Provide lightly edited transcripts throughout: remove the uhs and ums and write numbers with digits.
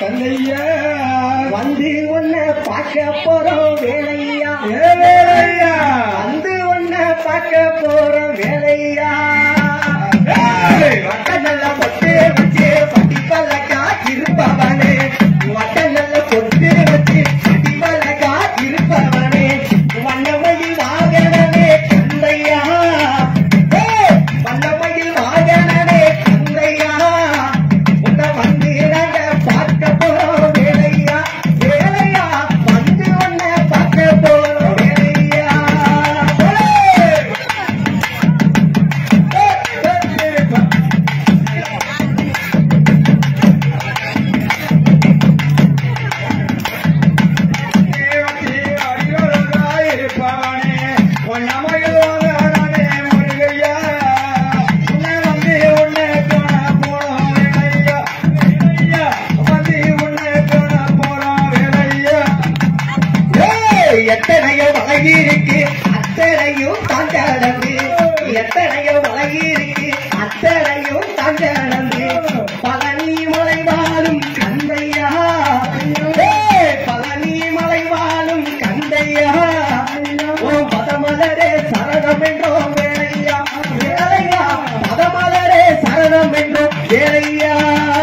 கந்தையா வந்து உன்னை பார்க்க போறோம் வேலையா வேலையா வந்து உன்னை பார்க்க போறோம் வேலையா வட்ட நல்ல பொட்டு வச்சு பட்டி பல்லக்கா இருப்பவனே வட்ட நல்ல பொட்டு வச்சு பட்டி பல்லக்கா இருப்பவனே வண்ணமயில் வாகனமே கந்தையா வண்ணமயில் வாகனமே கந்தையா உன்னை வந்து நாங்க பார்க்க போறோம் வேலையா வேலையா வந்து உன்னை பார்க்க போறோம் வேலையா எத்தனையோ வழங்கி இருக்கு அத்தனையும் தாண்டடந்து எத்தனையோ வழங்கி இருக்கு அத்தனையும் தாண்டடந்து பழனி மலை வாழும் கந்தையா பழனி மலை வாழும் கந்தையா ஓ பதமலரே சரணம் என்றோம் வேலையா வேலையா பதமலரே சரணம் என்றோம் வேலையா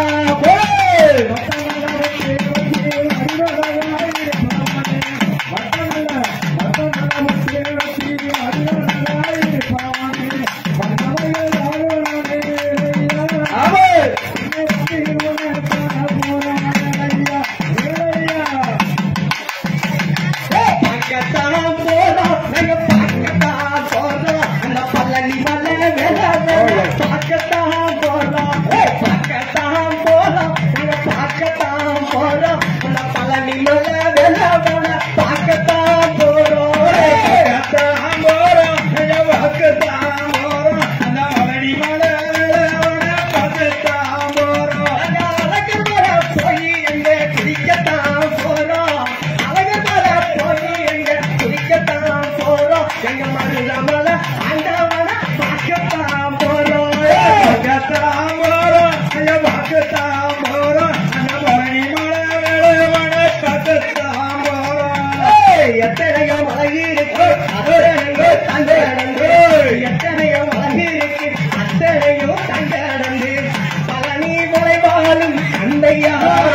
எத்தனையோ மழகி இருக்கு அத்தனையோ தங்க அடங்கு எத்தனையோ மழகி இருக்கு அத்தனையோ தங்க அடங்கு பழனி மலை வாழும் கந்தையா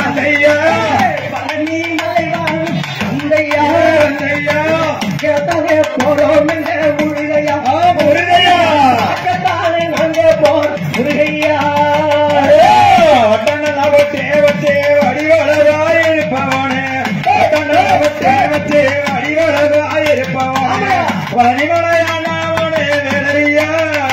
பழனி மலை வாழும் கந்தையா கேட்டாலே போறோம் என்ற முருகையா முருகையா கேட்டாலே நாங்க போர் முருகையா வடிவழகாயிருப்பவனே பனிமலையானவனே வேலையா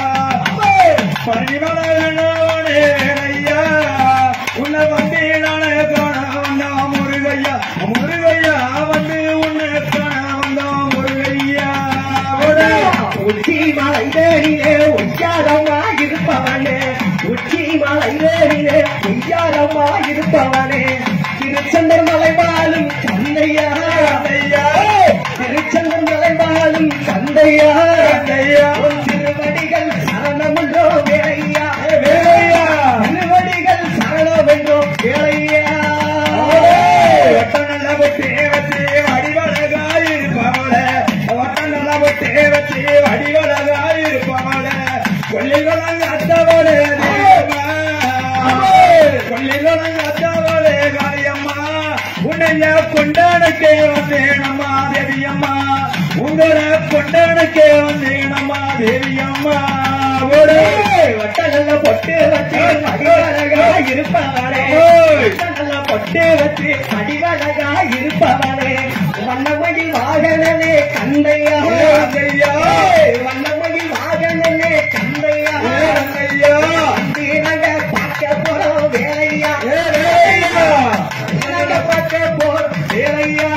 பனிமலையானவனே வேலையா உன்னை வந்து நானே காண வந்தோம் முருகையா முருகையா வந்து உன்னை காண வந்தோம் முருகையா உச்சி மலை வேறிலே உச்சாரமா இருப்பவனே உச்சி மலை வேறிலே உச்சாரமா இருப்பவனே திருச்செந்தூர் மலை வாழும் கந்தையா திருச்செந்தூர் மலை வாழும் கந்தையா திருவடிகள் சரணமென்றோ வேலையா வேலையா திருவடிகள் சரணமென்றோ வேலையா நல்ல தேவத்தே வடிவழகாயிருப்பவளே நல்ல தேவத்தே வடிவழகாயிருப்பவளே கொள்ளிகளங்க அத்தவளே கொள்ளிகளங்க அத்தவளே காளியம்மா உன்னைய கொண்டாடக்கே வந்தேனம்மா தேவியம்மா உங்களை கொண்டாடக்கே வந்தேனம்மா தேவியம்மா வட்ட நல்ல பொட்டு வச்சு அடிவழகா இருப்பவளே நல்ல பொட்டு வச்சு அடிவழகா இருப்பவளே வண்ணமயில் வாகனமே கந்தையா வண்ணமயில் வாகனமே கந்தையா நாங்க பார்க்க போறோம் வேலையா நாங்க பார்க்க போறோம் வேலையா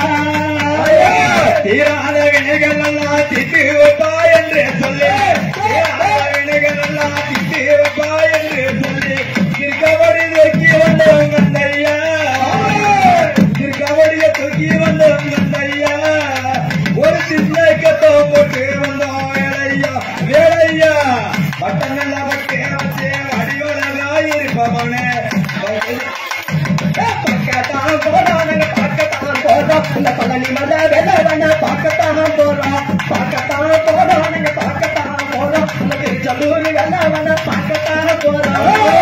தீராத வினைகள் எல்லாம் திட்டு வைப்பா என்று சொல்லி தீராத வினைகள் எல்லாம் திட்டு வைப்பா என்று சொல்லி திருக்கபடி தூக்கி வந்தவங்க கந்தையா திருக்கபடிய தூக்கி வந்தவங்க கந்தையா ஒரு சின்ன கத்தோ போட்டு வந்தோம் வேலையா வேலையா பட்டங்கள் அவற்றை வச்சே வடிவழகாயிருப்பவனே போறோம் நாங்க பார்க்கத்தான் போறோம் இந்த பழனி மலை வேலவன பார்க்கத்தான் போறோம் நாங்க பார்க்கத்தான் போறோம் இந்த திருச்செந்தூர் வேலவன பார்க்கத்தான் போறோம்.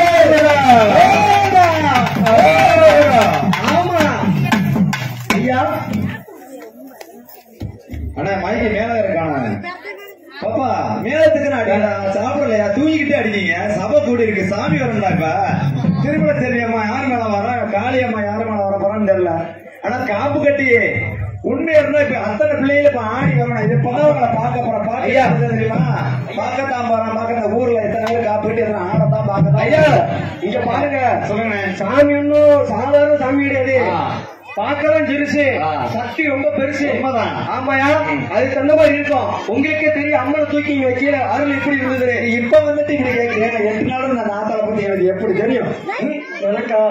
ஆமா ஐயா அண்ணா மைக்கு மேல இருக்கான பாப்பா மேலத்துக்கு நான் சாப்பிடலையா தூங்கிக்கிட்டே அடிக்கீங்க சபை கூடி இருக்கு சாமி வரணும்டா இப்ப திருமண செல்வியம்மா யாரு மேல வர காளியம்மா யாரு மேல வர போறான்னு தெரியல ஆனா காப்பு கட்டி உண்மை இருந்தா இப்ப அத்தனை பிள்ளைகள இப்ப ஆடி வரணும் இது பதவங்களை பார்க்க போற பாக்கையா தெரியுமா பார்க்கத்தான் போறான் பார்க்க ஊர்ல எத்தனை பேர் காப்பு கட்டி எத்தனை ஆடத்தான் பார்க்கத்தான். ஐயா இங்க பாருங்க சொல்லுங்க சாமி ஒன்னும் சாதாரண சாமி கிடையாது பார்க்கலாம் சிறுசு சக்தி ரொம்ப பெருசு. உண்மைதான். ஆமாயா அதுக்கு தகுந்த மாதிரி இருக்கும். உங்களுக்கே தெரியும் அம்மனை தூக்கி இங்க வைக்கல அருள் எப்படி இருந்தது. இப்ப வந்துட்டு இப்படி கேட்கிறேன் 8 நாளும் நான் நாத்தால பத்தி எனக்கு எப்படி தெரியும் எனக்கா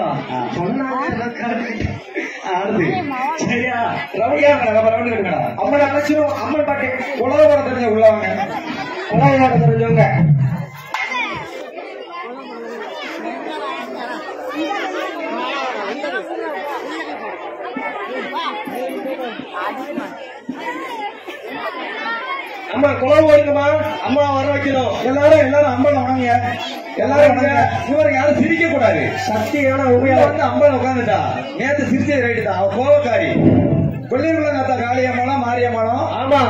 அடுத்து சரியா ரவியா ரவுண்டு இருக்கா அம்மன் அழைச்சிடும் அம்மன் பாட்டு உலக படம் தெரிஞ்ச உள்ளவங்க உலக தெரிஞ்சவங்க அம்மா குளம் ஓடுங்கம்மா அம்மா வர வைக்கணும். எல்லாரும் அம்பல வணங்க எல்லாரும் இவரை யாரும் சிரிக்க கூடாது சக்தியான உண்மையா வந்து அம்பல உட்காந்துட்டா நேத்து சிரிச்சது ரைட்டு தான் அவ கோவக்காரி கொல்லியங்குளங்காத்தா காளியம்மாளம் மாரியம்மாளம் ஆமா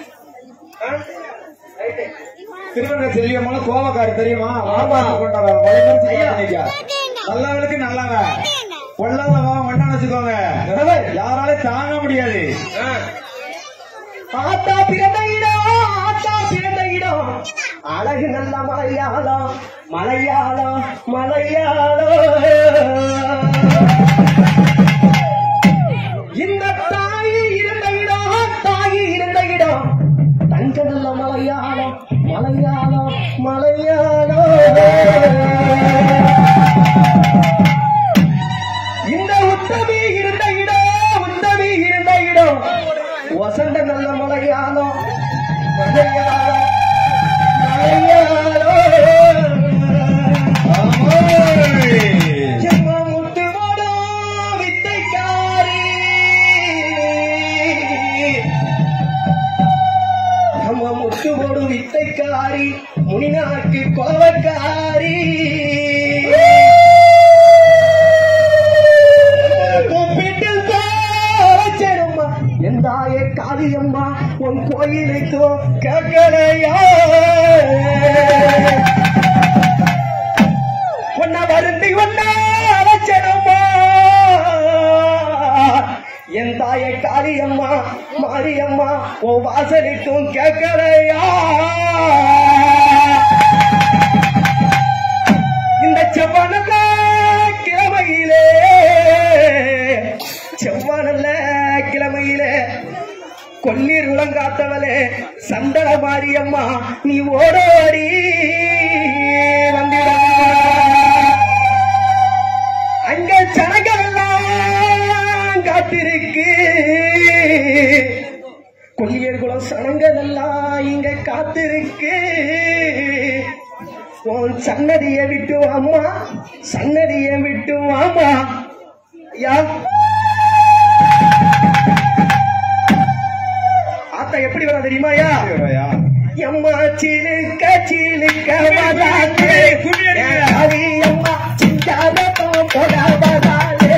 திருவண்ண செல்வியம்மாளம் கோவக்காரி தெரியுமா ஆமா. கொண்டாடுறாங்க நல்லவனுக்கு நல்லவன் கொள்ளாதவன் மண்ணா வச்சுக்கோங்க யாராலும் தாங்க முடியாது. ஆத்தா பிறந்த இடம் அழகு நல்ல மலையாளம் இந்த தாயி இருந்த இடம் தங்க நல்ல மலையாளம் இந்த உத்தமி இருந்த இடம் வசந்த நல்ல மலையாளம் முத்துவோடோ வித்தைக்காரி நம்ம முத்துவோடு வித்தைக்காரி முனிநாக்கு கோவக்காரி எந்தாயே காளியம்மா உன் கோயிலுக்கும் கேட்கலையா உன்னை வருந்தி அழைச்சனம்மா என் தாயை காளியம்மா மாரியம்மா உன் வாசலுக்கும் கேட்கலையா இந்த செவ்வானல்ல கிழமையிலே கொல்லீர் உலங்காத்தவளே சந்தன மாரியம்மா நீ ஓடோடி வந்திட அங்க ஜனங்கள் எல்லாம் காத்திருக்கு கொல்லியர் குலம் சனங்கள் எல்லாம் இங்க காத்திருக்கு உன் சன்னதியை விட்டு வாமா யா ஆத்தா எப்படி வர தெரியுமாயா எம்மா சிலுக்க வராதே அம்மா சிந்தாரத்தம் போட வராதே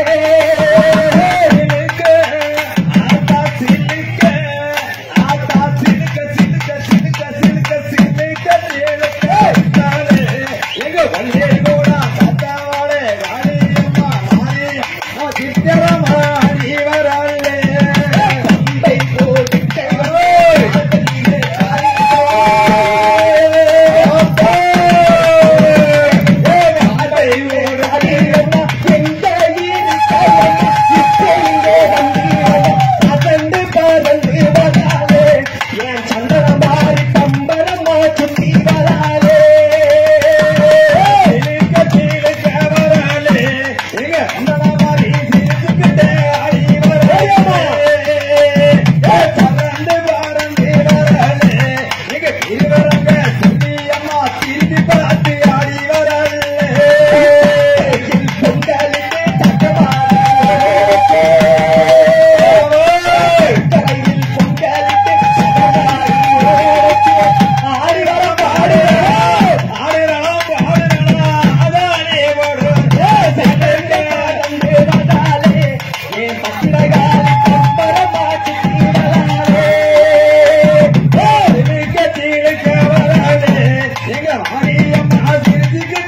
எங்க வந்தே கூட கத்தாவாளே காளியம்மா மாரியம்மா சித்தரமா நீ வராளே டிக்கெட்